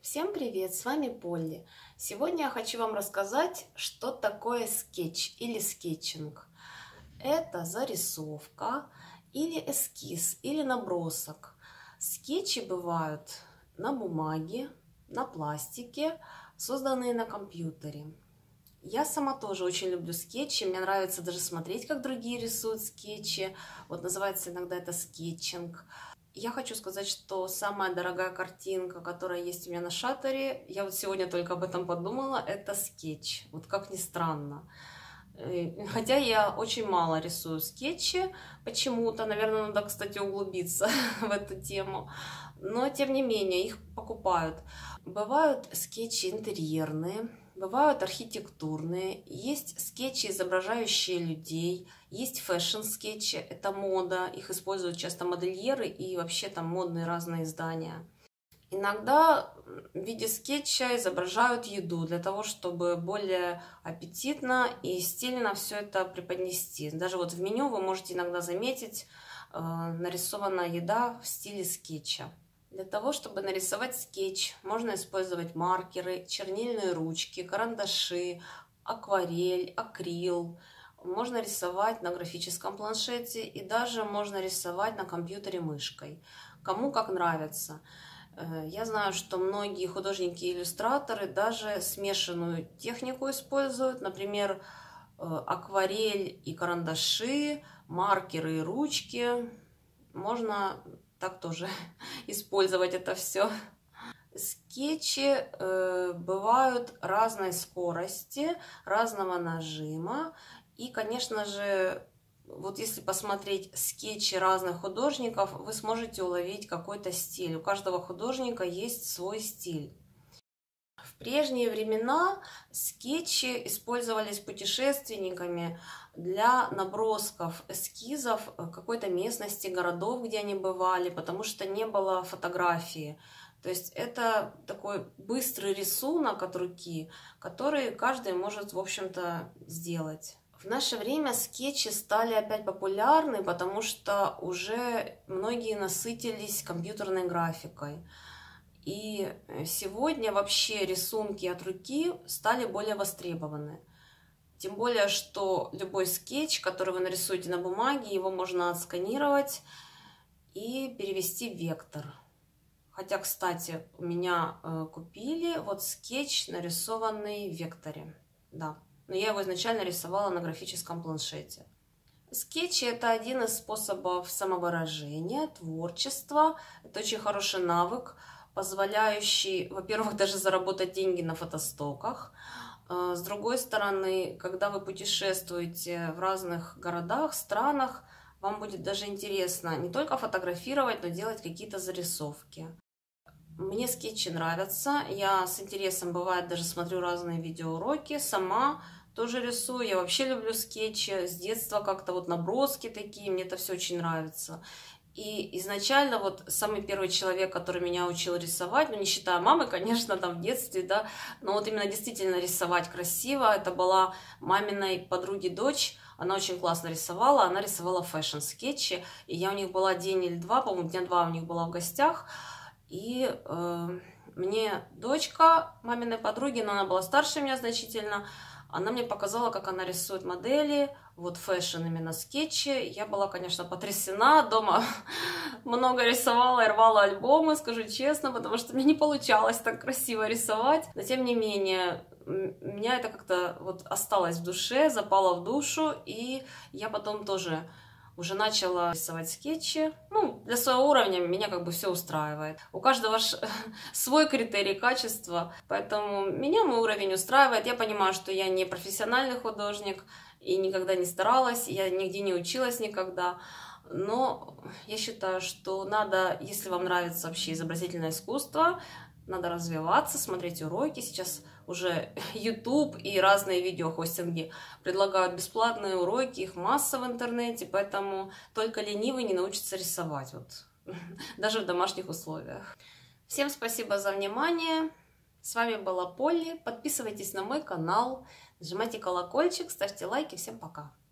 Всем привет, с вами Полли. Сегодня я хочу вам рассказать, что такое скетч или скетчинг. Это зарисовка или эскиз или набросок. Скетчи бывают на бумаге, на пластике, созданные на компьютере. Я сама тоже очень люблю скетчи, мне нравится даже смотреть, как другие рисуют скетчи. Вот называется иногда это скетчинг. Я хочу сказать, что самая дорогая картинка, которая есть у меня на шаттере, я вот сегодня только об этом подумала, это скетч. Вот как ни странно. Хотя я очень мало рисую скетчи почему-то. Наверное, надо, кстати, углубиться в эту тему. Но, тем не менее, их покупают. Бывают скетчи интерьерные, бывают архитектурные, есть скетчи, изображающие людей, есть фэшн-скетчи, это мода, их используют часто модельеры и вообще там модные разные издания. Иногда в виде скетча изображают еду для того, чтобы более аппетитно и стильно все это преподнести. Даже вот в меню вы можете иногда заметить нарисованная еда в стиле скетча. Для того, чтобы нарисовать скетч, можно использовать маркеры, чернильные ручки, карандаши, акварель, акрил. Можно рисовать на графическом планшете и даже можно рисовать на компьютере мышкой. Кому как нравится. Я знаю, что многие художники и иллюстраторы даже смешанную технику используют. Например, акварель и карандаши, маркеры и ручки. Можно так тоже использовать это все. Скетчи бывают разной скорости, разного нажима. И, конечно же, вот если посмотреть скетчи разных художников, вы сможете уловить какой-то стиль. У каждого художника есть свой стиль. В прежние времена скетчи использовались путешественниками для набросков, эскизов какой-то местности, городов, где они бывали, потому что не было фотографии. То есть это такой быстрый рисунок от руки, который каждый может, в общем-то, сделать. В наше время скетчи стали опять популярны, потому что уже многие насытились компьютерной графикой. И сегодня вообще рисунки от руки стали более востребованы. Тем более, что любой скетч, который вы нарисуете на бумаге, его можно отсканировать и перевести в вектор. Хотя, кстати, у меня купили вот скетч, нарисованный в векторе. Да. Но я его изначально рисовала на графическом планшете. Скетчи – это один из способов самовыражения, творчества. Это очень хороший навык, позволяющий, во-первых, даже заработать деньги на фотостоках. С другой стороны, когда вы путешествуете в разных городах, странах, вам будет даже интересно не только фотографировать, но делать какие-то зарисовки. Мне скетчи нравятся, я с интересом, бывает, даже смотрю разные видеоуроки, сама тоже рисую, я вообще люблю скетчи, с детства как-то вот наброски такие, мне это все очень нравится. И изначально вот самый первый человек, который меня учил рисовать, ну не считая мамы, конечно, там в детстве, да, но вот именно действительно рисовать красиво, это была маминой подруги дочь, она очень классно рисовала, она рисовала фэшн-скетчи, и я у них была день или два, по-моему, дня два у них была в гостях, и мне дочка маминой подруги, но она была старше меня значительно, она мне показала, как она рисует модели, вот фэшн именно скетчи. Я была, конечно, потрясена. Дома много рисовала и рвала альбомы, скажу честно, потому что мне не получалось так красиво рисовать. Но, тем не менее, у меня это как-то вот осталось в душе, запало в душу, и я потом тоже уже начала рисовать скетчи. Ну, для своего уровня меня как бы все устраивает. У каждого свой критерий качества, поэтому меня мой уровень устраивает. Я понимаю, что я не профессиональный художник и никогда не старалась, я нигде не училась никогда. Но я считаю, что надо, если вам нравится вообще изобразительное искусство, надо развиваться, смотреть уроки. Сейчас уже YouTube и разные видеохостинги предлагают бесплатные уроки, их масса в интернете, поэтому только ленивый не научится рисовать, вот, даже в домашних условиях. Всем спасибо за внимание. С вами была Полли. Подписывайтесь на мой канал, нажимайте колокольчик, ставьте лайки. Всем пока!